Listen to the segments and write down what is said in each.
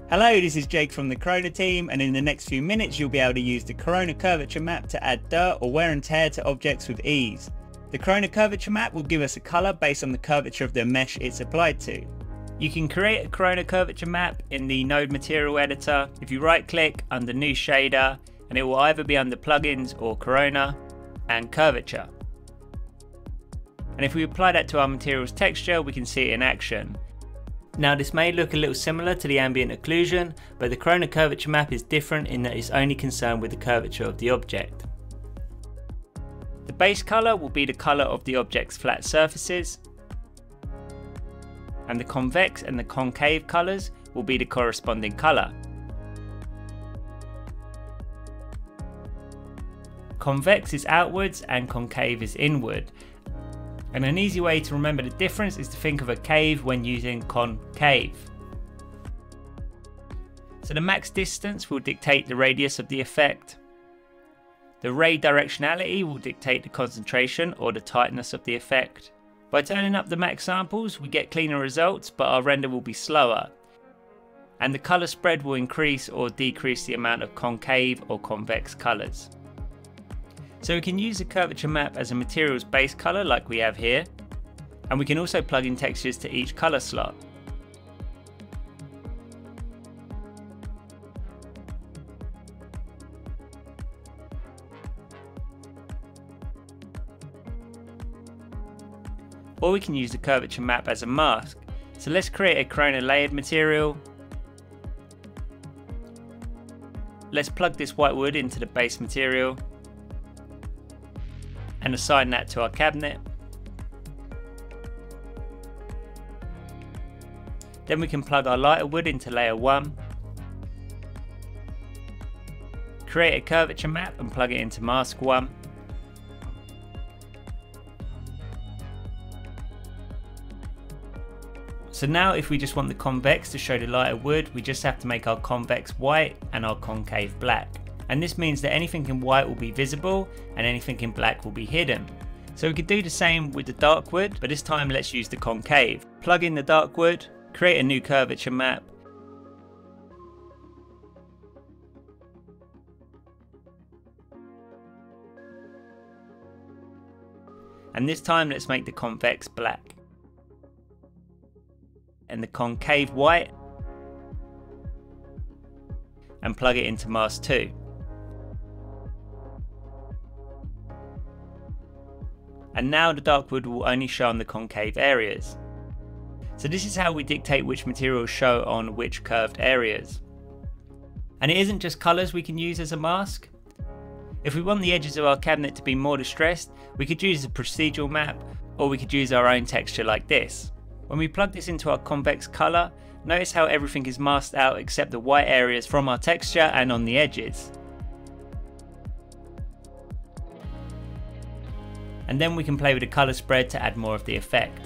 Hello, this is Jake from the Corona team, and in the next few minutes you'll be able to use the Corona Curvature Map to add dirt or wear and tear to objects with ease. The Corona Curvature Map will give us a colour based on the curvature of the mesh it's applied to. You can create a Corona Curvature Map in the Node Material Editor if you right click under New Shader, and it will either be under Plugins or Corona and Curvature. And if we apply that to our material's texture, we can see it in action. Now this may look a little similar to the ambient occlusion, but the Corona Curvature Map is different in that it's only concerned with the curvature of the object. The base colour will be the colour of the object's flat surfaces, and the convex and the concave colours will be the corresponding colour. Convex is outwards and concave is inward. And an easy way to remember the difference is to think of a cave when using concave. So the max distance will dictate the radius of the effect. The ray directionality will dictate the concentration or the tightness of the effect. By turning up the max samples, we get cleaner results, but our render will be slower. And the colour spread will increase or decrease the amount of concave or convex colours. So we can use the curvature map as a material's base colour like we have here, and we can also plug in textures to each colour slot. Or we can use the curvature map as a mask. So let's create a Corona layered material. Let's plug this white wood into the base material and assign that to our cabinet. Then we can plug our lighter wood into layer 1, create a curvature map and plug it into mask 1. So now if we just want the convex to show the lighter wood, we just have to make our convex white and our concave black. And this means that anything in white will be visible and anything in black will be hidden. So we could do the same with the dark wood, but this time let's use the concave. Plug in the dark wood, create a new curvature map, and this time let's make the convex black and the concave white, and plug it into mask 2. And now the dark wood will only show on the concave areas. So this is how we dictate which materials show on which curved areas. And it isn't just colours we can use as a mask. If we want the edges of our cabinet to be more distressed, we could use a procedural map, or we could use our own texture like this. When we plug this into our convex colour, notice how everything is masked out except the white areas from our texture and on the edges. And then we can play with the colour spread to add more of the effect.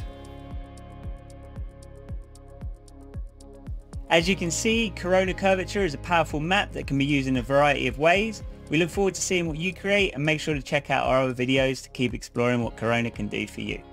As you can see, Corona Curvature is a powerful map that can be used in a variety of ways. We look forward to seeing what you create, and make sure to check out our other videos to keep exploring what Corona can do for you.